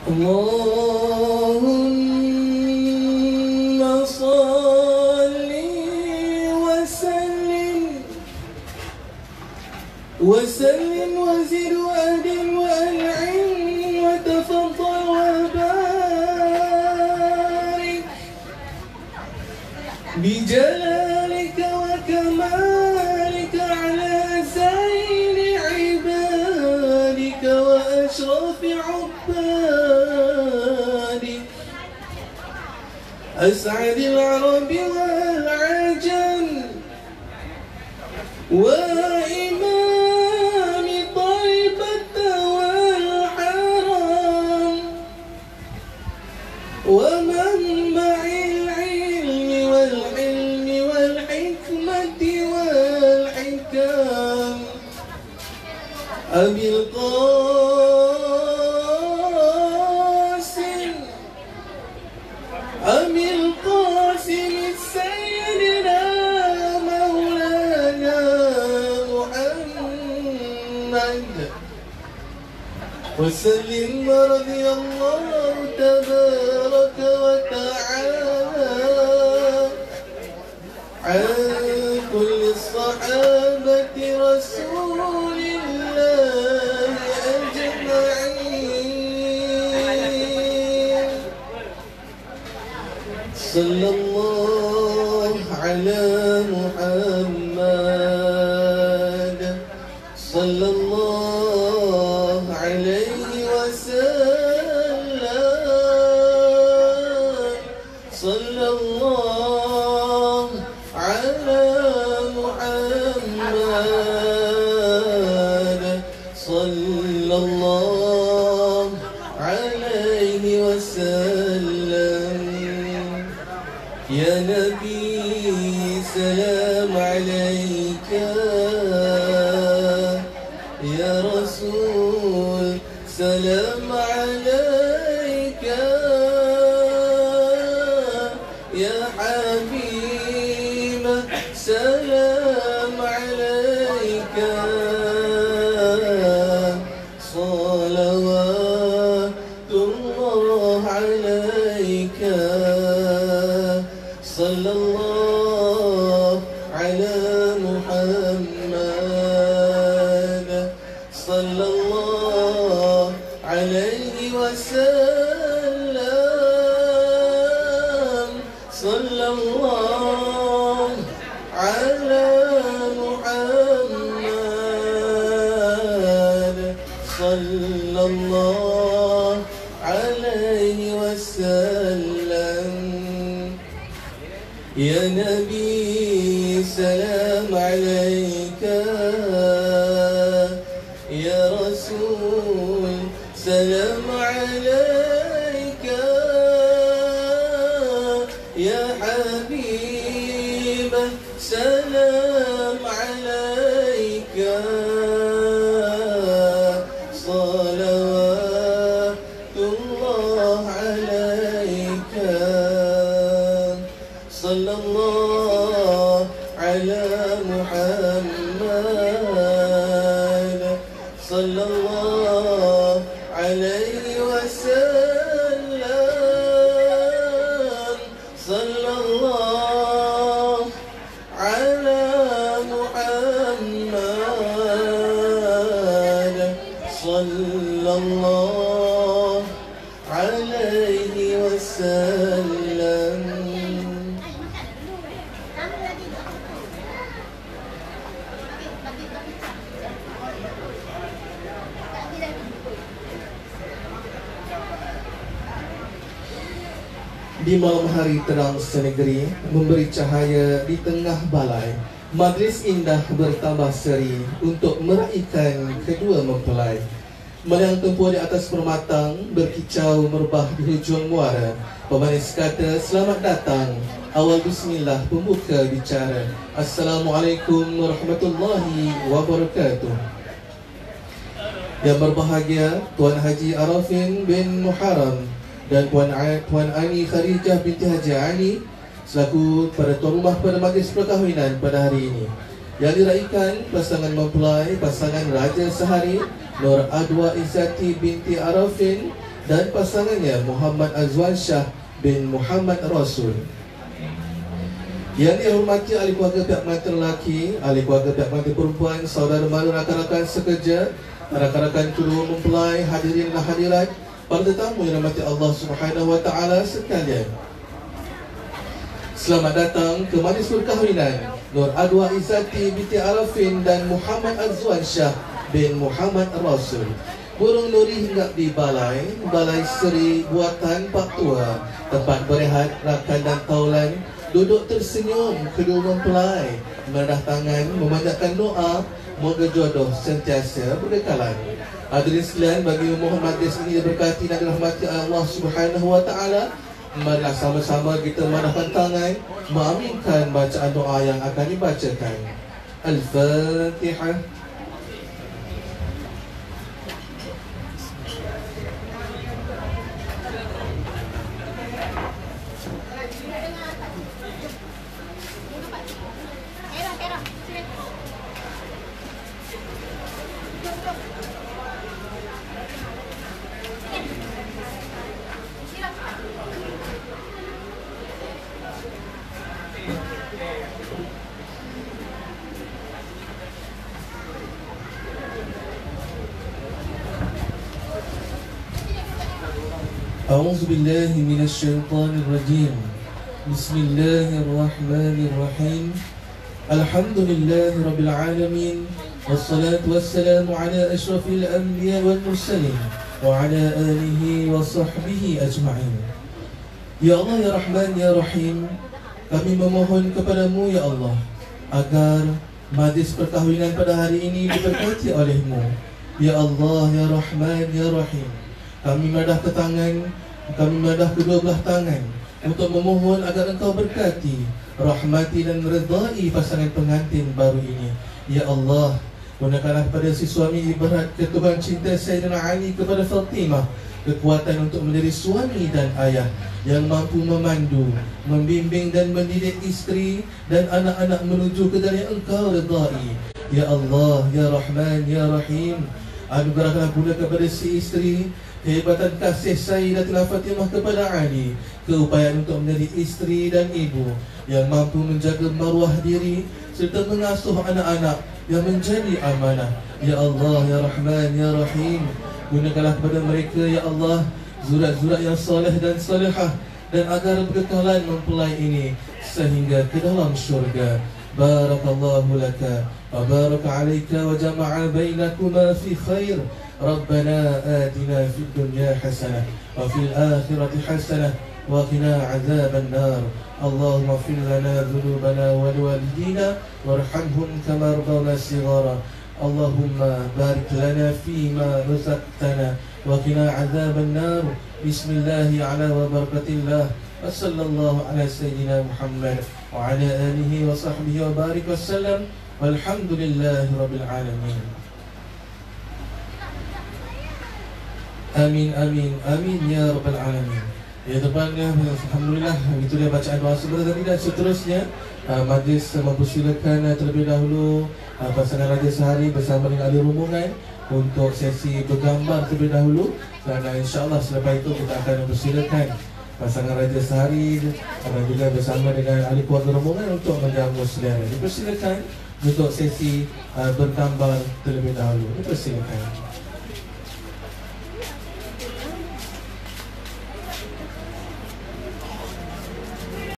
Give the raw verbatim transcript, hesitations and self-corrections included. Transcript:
Allahumma salli wa sallim wa sallim wa zid wa adim wa an'im wa tafaddal wa barik bi jalalika wa kamalika ala sayyidi ibadika wa ashrafi أسعد العرب والعجم وإمام طيبة والحرم ومنبع العلم والحلم والحكمة والحكم أبي القاسم أبي القاسم سيدنا مولانا محمد وسلم رضي الله تبارك وتعالى عن كل الصحابة رسول الله أجمعين. صلى الله على محمد صلى الله عليه وسلم. صلى الله على محمد صلى الله عليه وسلم. يا نبي سلام عليك، يا رسول سلام عليك، يا حبيب سلام عليك. صلوات الله عليك. صلى الله على محمد صلى الله عليه وسلم. صلى الله على محمد صلى الله عليه وسلم. يا نبي سلام عليك، يا رسول سلام عليك، يا حبيب سلام عليك. صلوات الله عليك. صلى الله على محمد صلى الله عليه وسلم. صلى الله على محمد صلى الله عليه وسلم. Di malam hari terang senegeri, memberi cahaya di tengah balai, majlis indah bertambah seri untuk meraihkan kedua mempelai. Melayang tempur di atas permatang, berkicau merbah di hujung muara. Pemanis kata selamat datang, awal bismillah pembuka bicara. Assalamualaikum warahmatullahi wabarakatuh. Yang berbahagia Tuan Haji Arafin bin Muharram dan Puan, Puan Ani Kharijah binti Haji Ali selaku para tuan rumah pada majlis perkahwinan pada hari ini, yang diraikan pasangan mempelai, pasangan Raja Sehari Nur Adwa Izzati binti Arafin dan pasangannya Muhammad Azwan Shah bin Muhammad Rasul. Yang dihormati ahli keluarga pihak pengantin lelaki, ahli keluarga pihak pengantin perempuan, saudara mara, rakan-rakan sekerja, rakan-rakan kedua mempelai, hadirin dan hadirat, para tetamu yang dirahmati Allah Subhanahu wa taala sekalian. Selamat datang ke majlis perkahwinan Nur Adwa Izzati binti Arafin dan Muhammad Azwan Shah bin Muhammad Rasul. Burung nuri hinggap di balai, balai seri buatan Pak Tua, tempat berehat rakan dan taulan. Duduk tersenyum kedua mempelai, menadah tangan memanjatkan doa, moga jodoh sentiasa berkekalan. Hadirin sekalian, bagi memohon majlis ini diberkati dan dirahmati Allah Subhanahu wa taala, marilah sama-sama kita menadahkan tangan mengaminkan bacaan doa yang akan dibacakan. Al-Fatihah. أعوذ بالله من الشيطان الرجيم. بسم الله الرحمن الرحيم. الحمد لله رب العالمين، والصلاة والسلام على أشرف الأنبياء والمرسلين وعلى آله وصحبه أجمعين. Ya Allah, Ya Rahman, Ya Rahim, kami memohon kepadamu ya Allah agar majlis perkahwinan pada hari ini diberkati oleh-Mu. Ya Allah, Ya Rahman, Ya Rahim, kami menadah ke tangan, kami menadah kedua belah tangan untuk memohon agar Engkau berkati, rahmati dan redai pasangan pengantin baru ini. Ya Allah, gunakanlah pada si suami ibarat ketuban cinta Sayyidina Ali kepada Fatimah, kekuatan untuk menjadi suami dan ayah yang mampu memandu, membimbing dan mendidik isteri dan anak-anak menuju ke jalan yang Engkau redai. Ya Allah, Ya Rahman, Ya Rahim, anugerahkanlah pula kepada si isteri kehebatan kasih Sayyidatina Fatimah kepada Ali, keupayaan untuk menjadi isteri dan ibu yang mampu menjaga maruah diri serta mengasuh anak-anak yang menjadi amanah. Ya Allah, Ya Rahman, Ya Rahim, gunakanlah kepada mereka ya Allah zurat-zurat yang soleh dan salihah, dan agar berkekalan mempelai ini sehingga ke dalam syurga. Barakallahu laka wa baraka alaika wa jama'a bainakuma fi khair. ربنا آتنا في الدنيا حسنة وفي الآخرة حسنة وقنا عذاب النار. اللهم اغفر لنا ذنوبنا ولوالدينا وارحمهم كما ربونا صغارا. اللهم بارك لنا فيما رزقتنا وقنا عذاب النار. بسم الله على وبركة الله، وصلى الله على سيدنا محمد وعلى آله وصحبه وبارك وسلم، والحمد لله رب العالمين. Amin, amin, amin ya Rabbal Alamin. Ya teman, alhamdulillah, itu dia bacaan doa sebentar tadi, dan seterusnya uh, majlis mempersilakan uh, terlebih dahulu uh, pasangan Raja Sehari bersama dengan ahli rombongan untuk sesi bergambar terlebih dahulu, dan uh, insyaAllah selepas itu kita akan mempersilakan pasangan Raja Sehari dan uh, juga bersama dengan ahli keluarga rombongan untuk menjamu selera. Dipersilakan untuk sesi uh, bergambar terlebih dahulu. Dipersilakan.